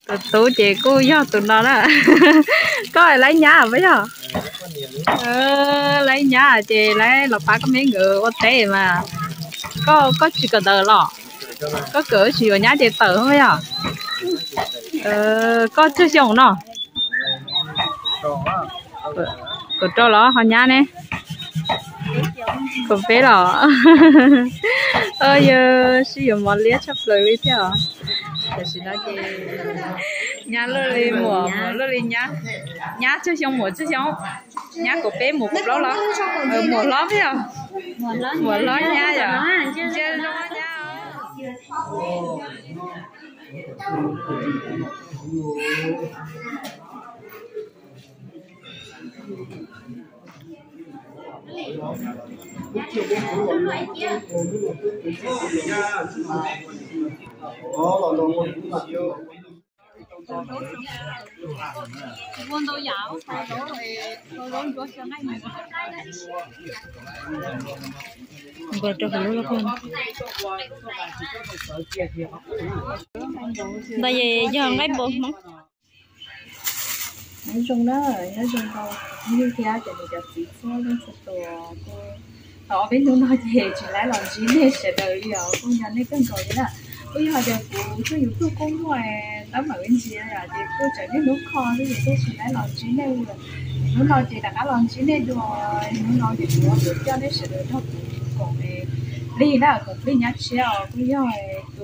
tụi chị cô do tụi nó đó có ai lấy nhà với giờ lấy nhà chị lấy lọc phá có mấy người có thế mà có chỉ cần tờ lọ có cửa chỉ ở nhà chị tờ thôi à có chưa xong nó có cho nó họ nhà nè có bé đó giờ sử dụng một liếc sắp lời với theo thì xin nói chị nhà lơ li mùa lơ li nhá chưa xong mùa chưa xong nhá của bé một cục đó mùa lót thấy không mùa lót nhá rồi chơi nó nhá bây giờ giờ ngay bộ mà nói chung đó nói chung đâu như thế cho nên cho chị cho lên sụp tổ họ bên chúng nó thì chỉ lấy lòng chín để sẽ đợi điều công nhận đấy cần rồi đó bây giờ giờ cô yêu thương cũng ngoài đó mà bên chị là thì cô trở nên đúng khó thì cô chỉ lấy lòng chín đây rồi nó nói thì đặt lòng chín đây rồi nó nói thì nó được cho nên sẽ đợi thôi còn đi đó còn đi nhát xéo bây giờ tụ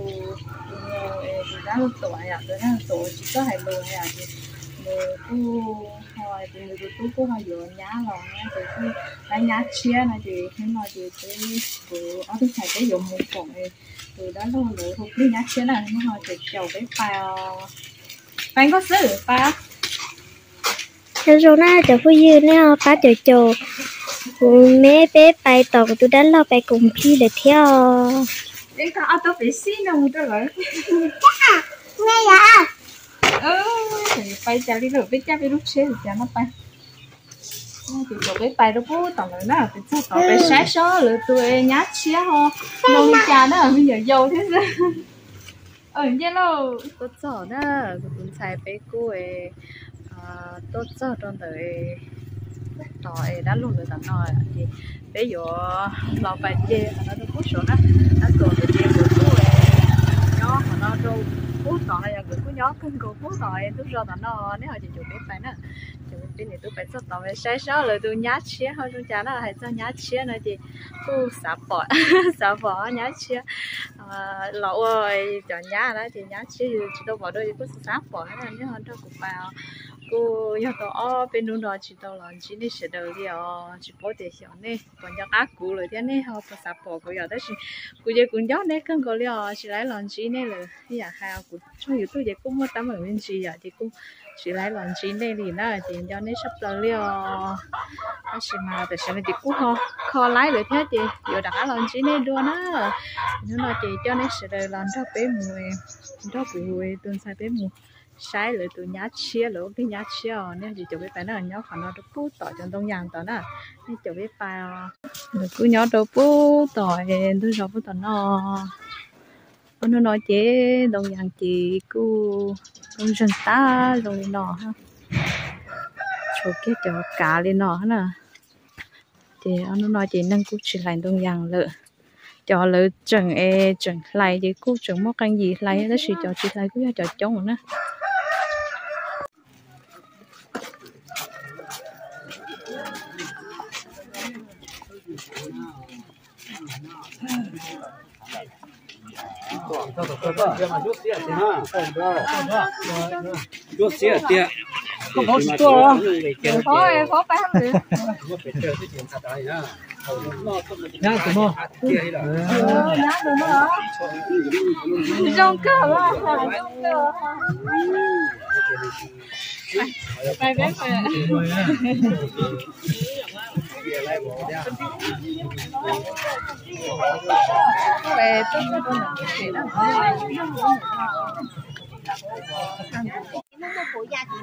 đã lúc tuổi à tụi nó tuổi chỉ có 20 à thì cô hỏi thì người tôi cô hỏi rồi nhá rồi nha thì khi lấy nhá chia này thì khi mà thì cái ở cái này cái dùng một phần này từ đó nó lựa thuộc đi nhá chia này nó hỏi thì chầu cái phao có sử phao thế rồi na chầu phu dư nè phá chầu mẹ bé bài tàu tôi đã lo bài cùng khi để theo đến cả tôi phải xin đâu cho rồi nghe vậy thì bay chào đi rồi biết chắc biết lúc xe thì chào nó bay thì tụi biết bay đâu có tao nữa là thì sao tao phải sáng số lựa tụi nhát xía ho nông cha đó bây giờ dâu thế sao vậy đâu tốt sợ đó tụi xài bé cô ấy tốt sợ trong đời tỏi đã luôn rồi tao nói thì bây giờ lo bài chê nó đâu có số đó nó còn được chê của cô ấy nó mà nó đâu phút tỏi là người của nhóm kinh của phút tỏi tôi cho nó nếu họ chỉ chụp biết phải nè chụp biết này tôi phải cho tỏi về sáng sớm rồi tôi nhát chia thôi tôi chả là hay cho nhát chia này thì tôi xả bỏ nhát chia lẩu ơi chọn nhá đó thì nhát chia chỉ tôi bỏ đôi tôi xả bỏ này nếu họ cho cục vào cô giờ tôi bênนู้นđó chỉ tôi làm chỉ để sửa đời đi chỉ bỏ để xíu nè còn giờ cá cũ rồi thế này họ phải xả bỏ cô giờ đó chỉ cô giờ cũng gió nè không có liệu chỉ lấy làm chỉ nè rồi bây giờ hai cô cho dù tôi giờ cũng mất tấm ở bên chị giờ thì cũng chỉ lấy làm chỉ nè thì nó thì cho nên sắp tới liệu nó chỉ mà tại sao thì cũng khó lấy được thế thì giờ đã làm chỉ nè luôn á nếu nó thì cho nên sửa đời làm cho bé mùi cho bụi tuần sai bé mùi saiเลยตัวยัดเชี่ยหรือที่ยัดเชี่ยเนี่ยจะไปไปนั่นย้อนขอนเราปูต่อจนตรงยางต่อน่ะนี่จะไปไปหรือกูย้อนเราปูต่อตัวเราปูต่อน่ะคนนู้นnói chếตรงยางจีกูตรงchân taตรงนี้น่ะฮะโชว์เกี่ยวกับกาเลยน่ะฮะthì anh nói chị nâng cú chỉ lại tรงyàng lợ cho lợ chừng chừng lại thì cú chừng mất cái gì lại đó chỉ cho chị lại cú cho chống nữa không có store không? Có phải không được? Nhá tụi nó. Nhá tụi nó. Trong cờ đó, trong cờ. Bài bé phải. Về tôi có đồ nào để đó.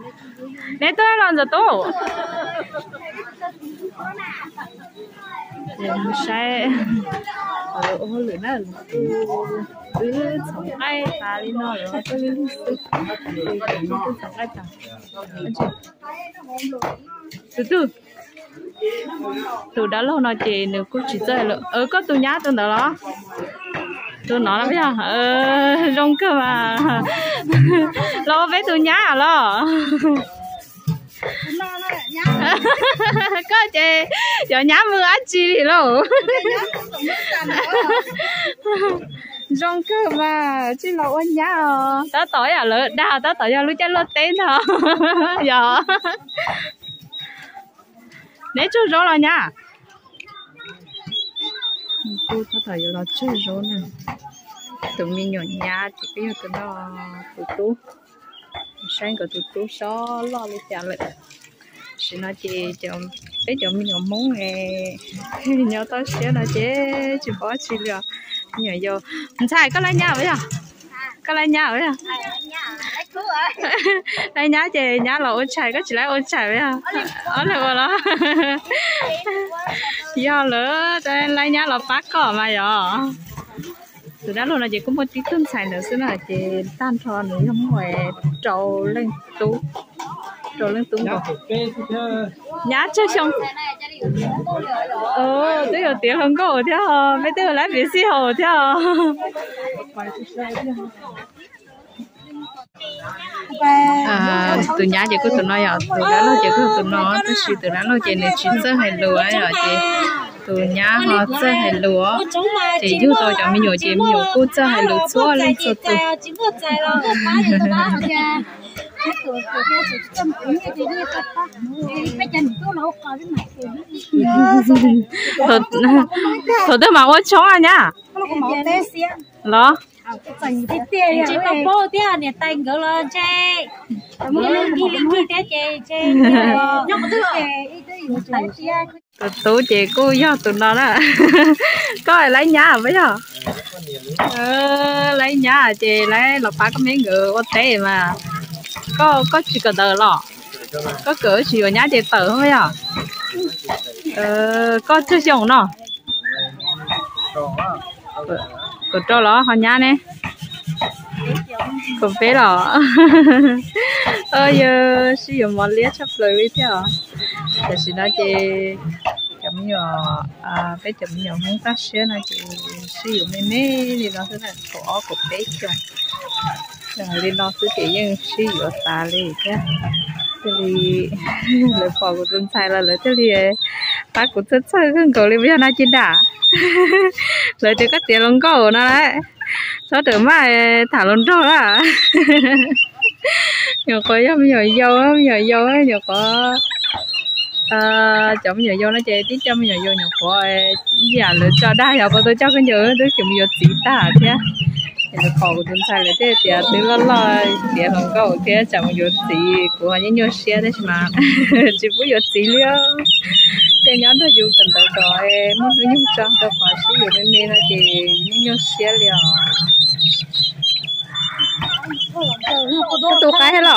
Để tôi làm gì tôi? sẽ ở ô lửa nó cứ sống ai ta đi nó rồi tôi đi sống ai chẳng từ đó lâu nói chị nếu cô chỉ chơi là có tôi nhá tôi đó tôi nói là bây giờ rong cơ mà lo với tôi nhá à lo có chị giờ nhá mưa ăn chi thì lo rong cơ mà chỉ lo ăn nhá tớ tỏi à lỡ đào tớ tỏi cho lúc chơi lót tên thôi giờ nếu chưa rõ là nha tôi có thể là chưa rõ nè tụi mình nhỏ nhà chỉ cái tụi nó tụi tú sáng của tụi tú xó lo lấy trả lại chỉ nói chị chồng cái chồng mình nhỏ muốn nghe nhỏ tới xíu là chế chỉ bỏ chi liệu nhỏ vô mình xài có lấy nhà vậy à có lấy nhà vậy à lấy nhà chị nhà là ôn chảy có chỉ lấy ôn chảy vậy à ở đây mà đó do lỡ đây lấy nhà là phát cỏ mà giờ từ đó luôn là chị cũng một tí tương xài nữa xíu là chị tan tròn nữa không ngoài trầu lên tú rồi nhá chơi xong tôi有点很够跳没对我来比戏好跳tụi nhá chị cứ tụi nó giờ tụi đó nó chị cứ tụi nó tôi suy tụi nó chị này chuyên chơi hay lúa rồi chị tụi nhá họ chơi hay lúa chị yêu tôi cho mình nhiều chị mình nhiều cô chơi hay lúa xóa lên cho tụi thôi tôi mà quên chó à nhá đó chỉ có bố tí à nè tay gỡ lên chơi đi lên chơi tụi chị cô do tụi nó đó có ai lấy nhà bây giờ lấy nhà chị lấy lọc ba cái miếng ngựa có thế mà có chỉ có tờ lọ có cửa chỉ ở nhà chị tờ thôi à có chưa dùng nó có cho nó họ nhà nè có bé lọ giờ sử dụng một liếc sắp lời với theo thì xin nói chị chấm nhỏ bé chấm nhỏ không tác xíu này chị sử dụng mấy thì nó sẽ là có bé chồng rồi đi nó sẽ chỉ những sử dụng ta đi chứ thì lời phò của tôi xài là lời thế thì bác của tôi chơi không có lý do nào chín đã lời thì các tiền lông cổ nó đấy sao từ mà thả lông trâu đó nhiều có nhỏ dâu nhiều có chồng nhỏ dâu nó chơi tí chồng nhỏ dâu nhỏ có giả lựa cho đa nhỏ có tôi cho cái nhớ tôi kiểu nhiều tí tả chứ thì phò của tôi xài là thế thì tôi lo tiền lông cổ thế chồng nhiều tí của những nhiều xe đấy mà chỉ có nhiều tí nữa cái nhóm đó dùng cần tới rồi muốn dùng cho tôi phải sử dụng bên này là chỉ những nhau xe liền tôi cái hết rồi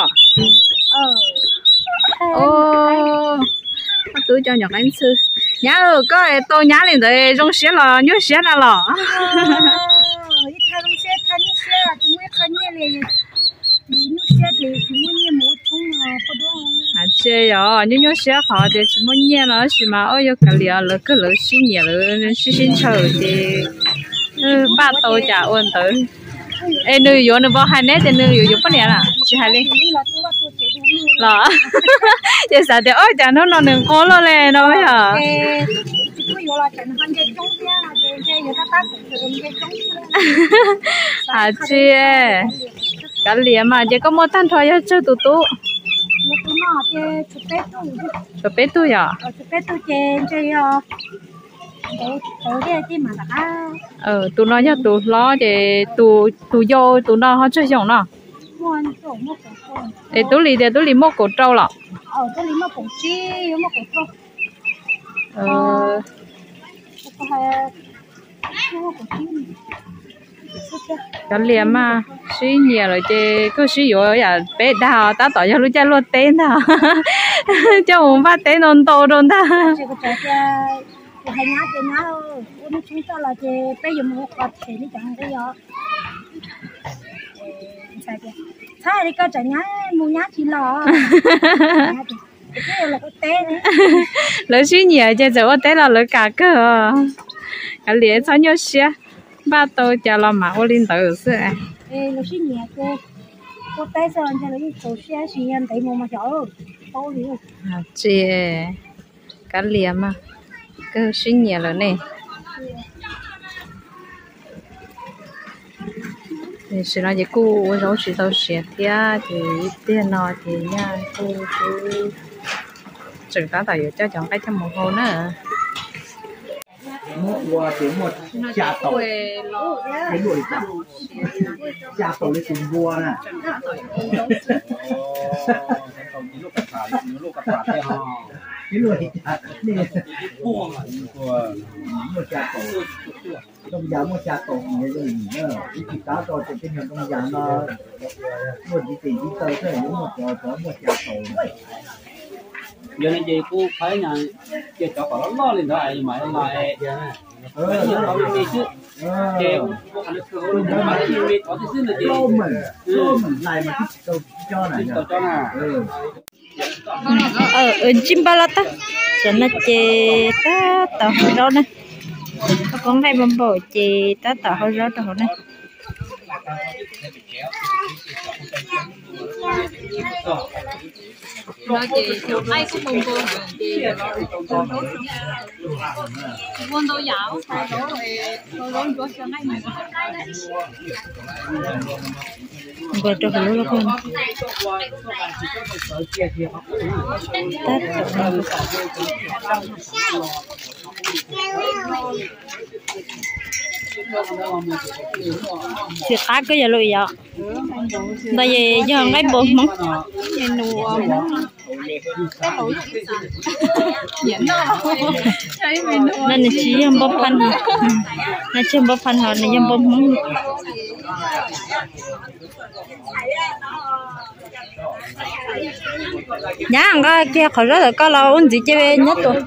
tôi cho nhóc anh sư nhá rồi có tôi nhá liền rồi dùng xe là nhớ xe là lọ chơi rồi nhưng nhớ xe họ thì chỉ muốn nhẹ nó chỉ mà ôi cái liền là cái lỡ xí nhẹ lỡ xí chờ thì ba tôi chả ôn tới em nuôi vô nó bao hai nét thì nuôi vô bao nhiêu là chỉ hai lên lọ giờ sao thì ôi chả nó đừng có lo lên đâu ấy hả à chị cái liền mà chỉ có một thanh thôi cho tụi tụ chụp bé tôi à tụi nó nhá tụi lo để tụi vô tụi nó họ chơi giống nó để tụi lì mua cổ trâu lọ tụi lì mua cổ chi mua cổ trâu cái liền mà suy nhiều rồi chứ cứ suy yếu à bé đào ta tỏ cho lúc cha luôn tên nào cho muốn phát tên non to luôn ta của hai nhá chơi nhá uống chúng ta là chơi bây giờ một có thể đi chẳng bây giờ sai kìa sai đi coi chẳng nhá mua nhá chỉ lo cái là cái té đấy lỡ suy nhẹ chơi giờ té là lỡ cả cơ cái liền sao nhớ xia ba tôi cho lo mà ô linh tử xưa lỡ suy nhẹ cái té sao anh cho nó đi tổ xe suy nhẹ thấy mua mà chó to đi chị cái liền mà cái suy nhẹ rồi nè thì sự nói gì cô giáo chỉ tao sẽ thì tiền nó thì nha cô chú chừng ta tại cho chọn cái trong một hồ nữa một qua tiếng một chả tổ cái đuổi chả tổ lên cùng vua nè cái đuổi chả này một chả tổ trong giá một chả tổ như thế này nữa chỉ cá tổ trên cái trong giá nó một cái gì đi tới thế này một chả tổ giờ này chị cô thấy nhà chị cho họ lo lên rồi mà lại bây giờ nó đi chứ chị cô ăn được mà chị biết có thứ là chị mình lại mà cho này cho nè chim ba lát ta cho nó chê ta tao hơi rau nè con này bầm bò chê ta tao hơi rau tao này nó chỉ ai cũng mong muốn thì muốn đâu dạo đó rồi cho ngay mình vừa cho cái lúa con chị cá cái gì luôn vậy tại vì giờ cái bột mắm nên là chỉ dùng bột pan nên chỉ bột pan họ nên dùng bột mắm nhá cái kia khỏi rất là có lâu ôn gì chơi nhất rồi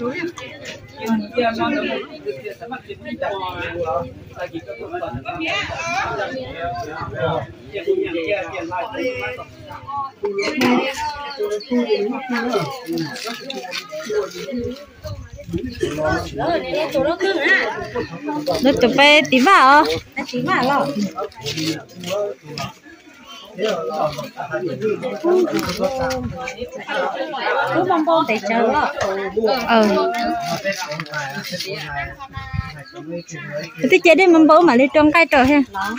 nó chụp về tí vào rồi cứ bông bông để chờ đó thì chơi đi mâm bố mà đi trong cây trời ha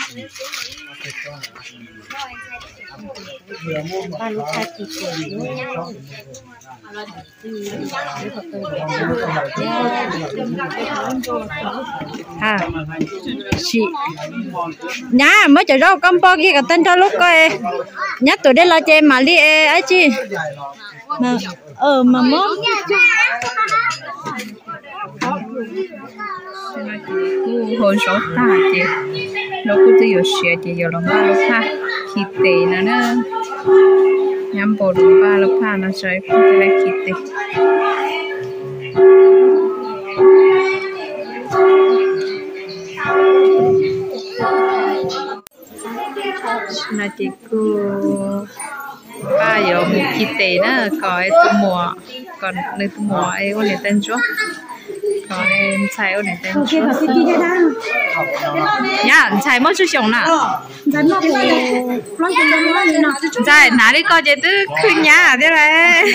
à chị nhá mới chờ đâu con po kia cả tên cho lúc coi nhá tụi đây là chơi mà đi ấy chi mà mà mốt hồi số ta chị nó cũng tự sửa chị giờ lòng ba lúc ha khi tệ nó nhắm bộ lòng ba lúc ha nó sẽ không thể lại khi tệ là chị cô ba giờ một khi tệ nó có tụ mùa còn nơi tụ mùa ấy có thể tên chúa còn em xài ở này tên chúa nhá xài mất chút chồng nào xài nãy đi coi chơi tứ khơi nhá thế này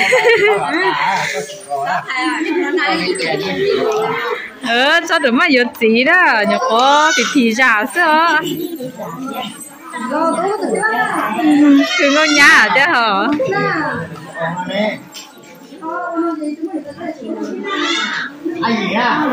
sao được mà nhiều tí đó nhở có thì giả sao cứ ngồi nhà chứ hả anh gì à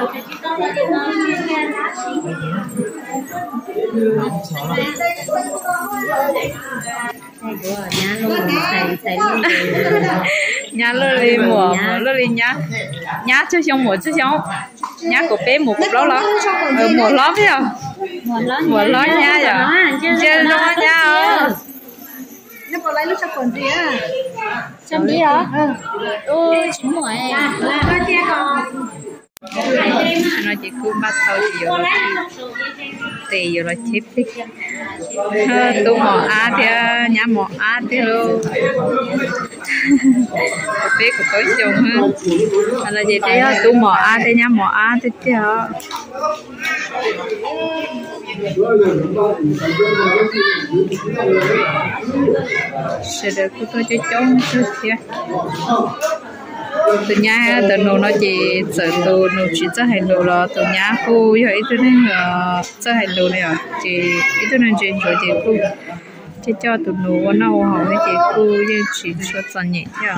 nhà lơ li mùa lơ li nhá nhá chưa xong mùa chưa xong nhá của bé một cục đó mùa lót thấy không mùa lót nhá rồi chơi nó nhá nó còn lấy lúc sau còn gì à chăm đi hả ôi chín mùa ấy nó chỉ cứ bắt đầu thì giờ là thì giờ là chip đi tu mỏ á thì nhà mỏ á thì luôn biết của tôi chồng ha là gì thế tu mỏ á thì nhà mỏ á thì chứ sẽ được của tôi chơi trống chút kia từ nhà từ nô nó chỉ sợ từ nô chỉ cho hành đồ là từ nhà cô giờ ít nên cho hành đồ này chỉ ít nên chuyện rồi chỉ cô chỉ cho từ nô nó họ cái chỉ cô nhưng chỉ cho chân nhẹ chứ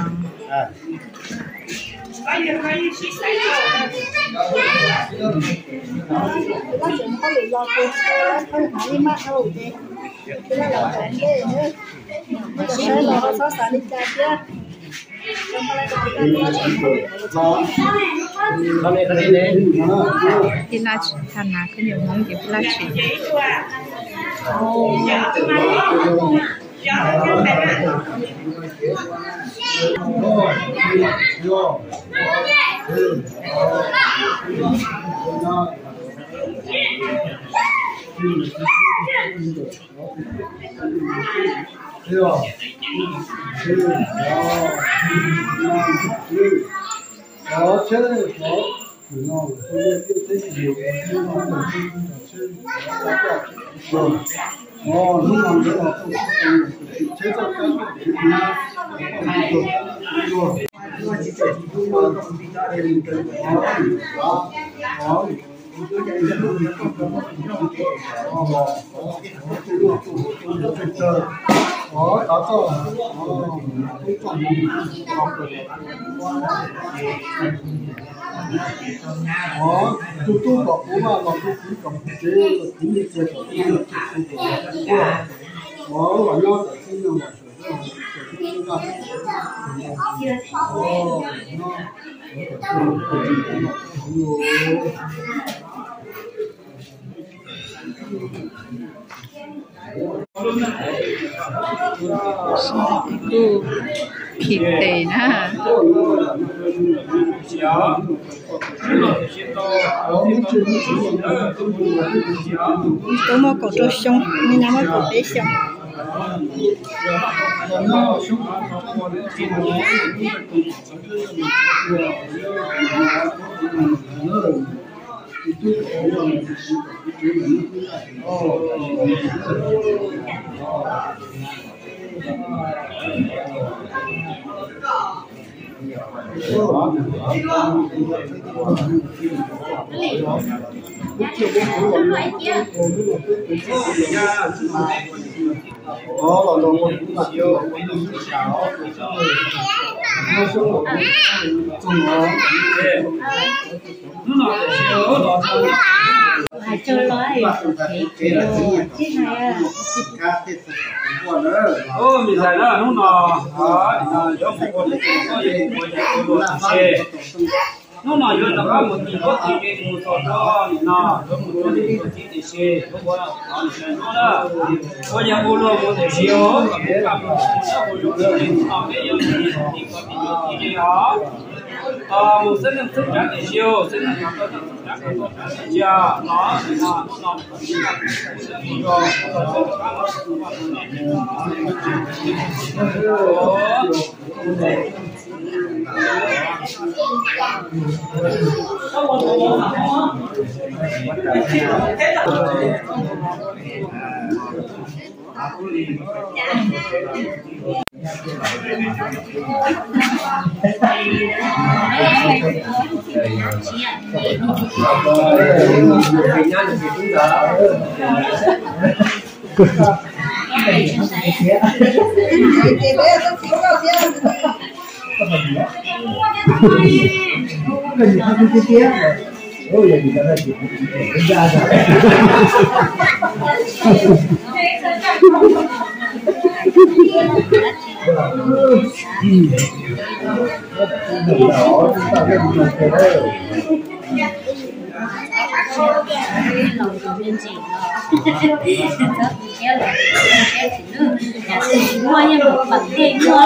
thì là thằng nào có nhiều món thì là chỉ đó chứ đó nó lúc nào đó là chế tạo tôi có bố mà tôi chỉ cầm chế là chỉ để chơi và nó sinh ra thịt tê nè tôi mà có cho xong mình làm có bé xong chơi lái ô mình thấy đó nó đó giống một con nó nói rồi là có một tí có tí cái một số đó nó giống một con tí có tí để xe có qua nó sẽ nó đó có nhà cô luôn một để xíu và biết làm nó cô luôn thì nó cái giống như thì có tí đó một số những thức ăn để xíu số những thức ăn để chia nó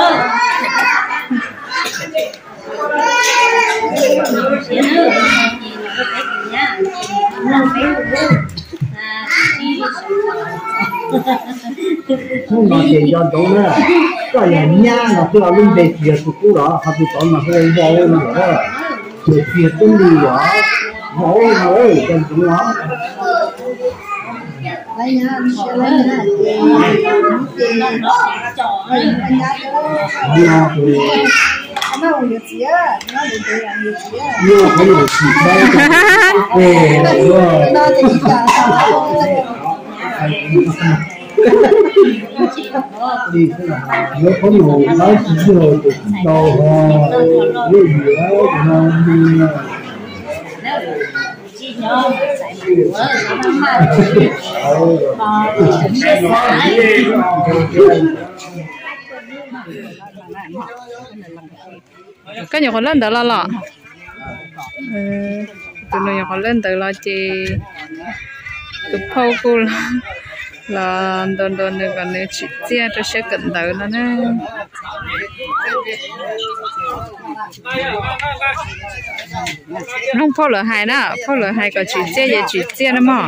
Hãy subscribe cho kênh Ghiền Mì Gõ để không bỏ lỡ không nói chuyện cho chỗ nữa có là nhà nó cứ ở bên đây kia tụi cô đó họ tụi con mà hơi vô nữa chuyện chuyện cũng đi đó mỗi trong chúng nó đây nha nhiều cái gì chỉ đi thế là nếu có nhiều nói chỉ rồi đầu nhiều nhiều nó đi cái nhỏ con lên đó là tụi nó nhỏ lên tới là chị tụi phâu cô là đồn này còn này chị chia cho sẽ cẩn thận nó nè không phâu lửa hai nè phâu lửa hai có chị chia vậy chị chia nữa mà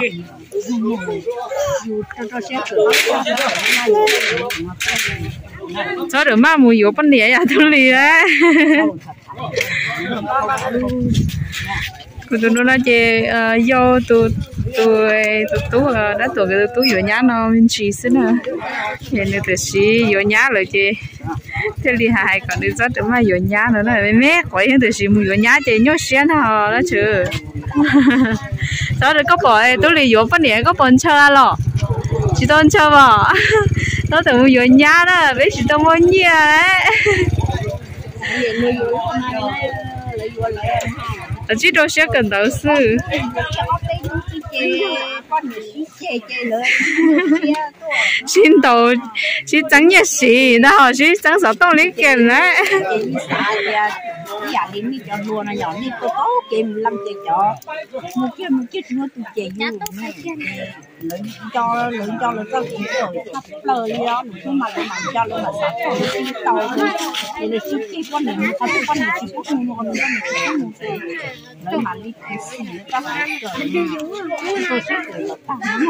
cho được mà mùi yếu bên này à tôi lì đấy tụi nó là chị do tụi đã tụi cái tụi vô nhá nó mình chỉ xin à hiện nay tụi chỉ vô nhá rồi chị thế li hai còn đi rất mà vô nhá nữa này mẹ quậy tụi chỉ mua vô nhá chị nhớ xén hả đó chứ đó rồi có bỏ tụi li vô bên này có bọn chơi lo chỉ toàn chơi mà đó tụi mua vô nhá đó biết chỉ tụi mua nhiều đấy chỉ đồ sẽ cần đầu sư xin đầu chỉ trắng nhẹ xì đó họ chỉ trắng sáu tông lấy kèm đấy dạ đến đi cho mua nó nhỏ đi có kèm làm chơi cho một cái nó tụi chị lớn cho là sao cũng rồi thấp lời đó nhưng mà lại cho là sao cho nó tàu thì là chỉ con này con này chỉ có mua con này lấy mà đi xì các rồi tôi sẽ gửi lập tăng nữa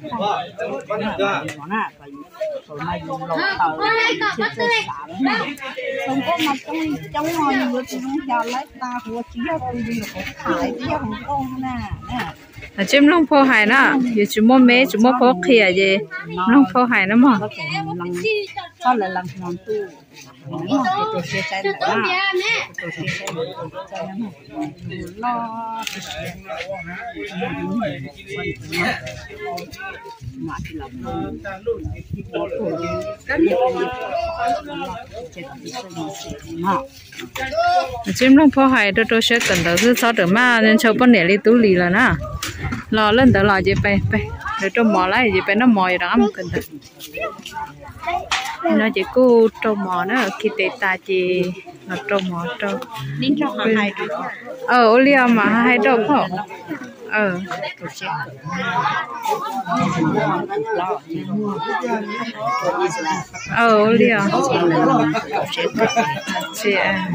mà rồi mai dùng lẩu tàu chưa sẵn không có mà trong ngồi nhiều thì không cho lấy ta của chỉ có tôi đi là phải đi không con nè chim long phô hài nè giờ chúng mua mé chúng mua phô kia gì long phô hài nó mà có là làm ngon tu tôi sẽ xem tôi sẽ xem lo mà thì làm chim long phô hài tôi sẽ cần đầu tư sau đó mà nên cho con này đi tú lì là nè lò lên tới lò gì phải để trồng mò lại gì phải nó mò gì đó mà cần thật nó chỉ cô trồng mò nó khi tệ ta chỉ là trồng mò trồng đến trong hai ô liu mà hai trồng không ô liu chị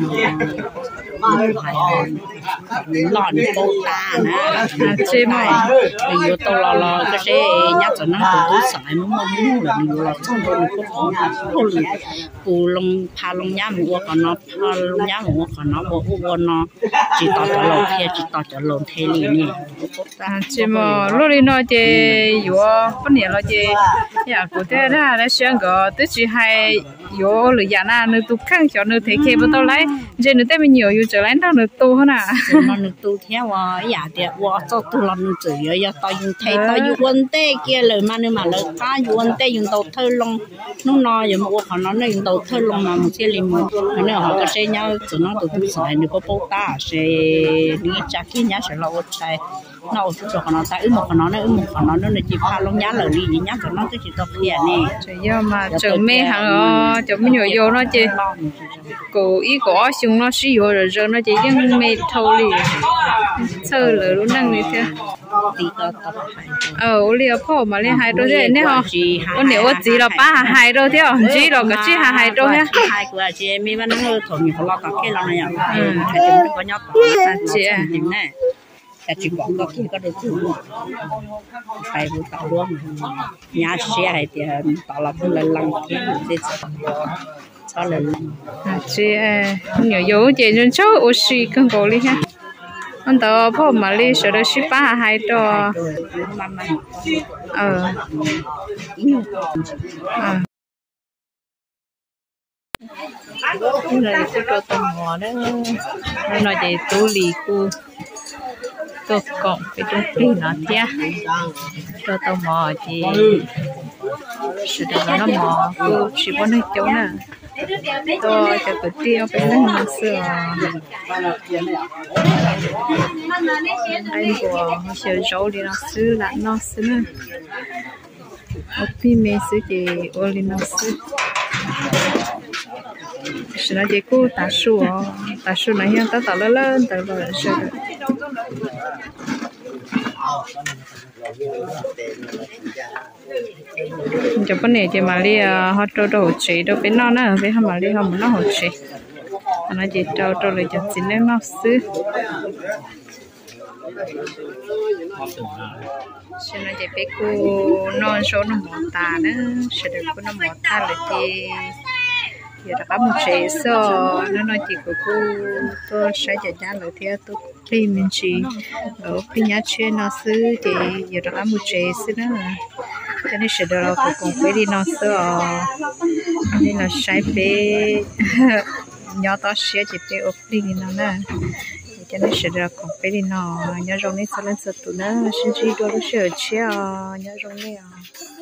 lòn bông ta nè chị mà nhiều tàu lò cái xe nhát cho nó cũng sải muốn mua là nhiều là xong rồi cũng cù lông pha lông nhá mua còn nó pha lông nhá mua còn nó mua nó chỉ tao cho lồng kia chỉ tao cho lồng thế liền nè chị mà lúc đi nói chị yếu vấn đề là chị nhà cụ thể ra để xem cái tức chỉ hay yếu lười già na nữ tu khăn cho nữ thế kia bắt đầu lấy giờ nữ thế mình nhiều yếu trở lại đó nữ tu hơn à nó nữ tu theo giả đẹp cho tu làm nữ chửi giờ tao dùng thấy tao dùng vấn đề kia lời mà nếu mà lời ta dùng vấn đề dùng tàu thơi lông nó nói giờ mà họ nói dùng tàu thơi lông mà một cái liền mà nếu họ có xe nhau tụi nó tụi tôi xài nếu có bao ta sẽ đi chắc kia nhá sẽ lâu xài nó cho nó ta một nó nó chỉ pha lông nhá lời đi nhá cho nó cái chỉ tao kia nè trời ơi mà trời mê hàng trời mê nhiều vô nó chị cổ ý có chúng nó xí vô rồi nó chỉ những mê thâu lì sơ lửa luôn năng này thế liều phô mà lên hai đôi thế nè hả con nếu chỉ là ba hai đôi thế hả chỉ là cái chỉ hai đôi nhá hai của chị em mình nó thổi nhiều lo cả cái lo này nhở có nhóc chị nè cái chỉ có kia có được thứ phải một tàu luôn nhà xe hay thì tàu là không lên lăng kia để cho lên chị nhiều dấu chị nên cháu oxy cần cố đi ha anh tao bỏ mà đi sợ được ship ba hai đô cái này cái đồ tôm mò đó nó nói để tu lì cu tôi cộng cái đồ phi nó thia đồ tôm mò thì sự đó nó mò cu chỉ có nơi chỗ nè tôi cho cái tiêu bên đó nó sửa anh của sửa rau đi nó sửa lại nó sửa nữa ở bên mình sửa thì ở bên nó sửa sự là chỉ cô ta số này hiện ta lên ta rồi sẽ cho bên này thì mà đi họ trâu đồ chế đâu bên nó nữa bên họ mà đi họ muốn nó hỗ trợ nó chỉ trâu lại cho chính nên nó xứ sẽ là chỉ biết cô non số nó mỏ ta nữa sẽ được cô nó mỏ ta lại thì giờ đã có một chế số nó nói chỉ của cô tôi sẽ trả giá lại theo tôi khi mình chỉ ở phía nhà trên nó xứ thì giờ đã có một chế xứ nữa cho nên sẽ được cô cùng với đi nó xứ nên là sai về nhỏ to sẽ chỉ về ở phía nó nè cho nên sẽ được cùng với đi nó nhớ rồi nên sẽ lên sự tụi nó xin chỉ đôi lúc sẽ chia nhớ rồi nè